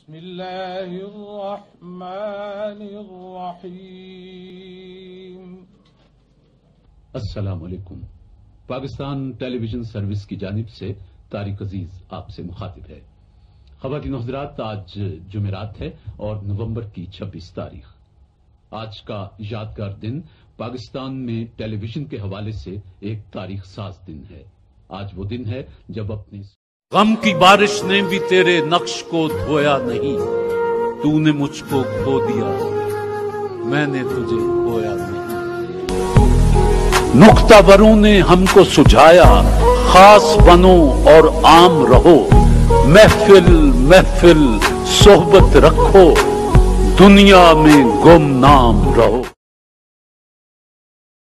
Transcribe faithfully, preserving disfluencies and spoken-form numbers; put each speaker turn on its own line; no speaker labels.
बिस्मिल्लाहिर्रहमानिर्रहीम।
अस्सलाम वालेकुम। पाकिस्तान टेलीविजन सर्विस की जानिब से तारिक अजीज आपसे मुखातिब है। ख़वातीन और हज़रात, आज जुमेरात है और नवंबर की छब्बीस तारीख। आज का यादगार दिन पाकिस्तान में टेलीविजन के हवाले से एक तारीख साज दिन है। आज वो दिन है जब अपने
गम की बारिश ने भी तेरे नक्श को धोया नहीं, तूने मुझको खो दिया, मैंने तुझे खोया नहीं। नुक्तावरों ने हमको सुझाया, खास बनो और आम रहो, महफिल महफिल सोहबत रखो, दुनिया में गुमनाम रहो।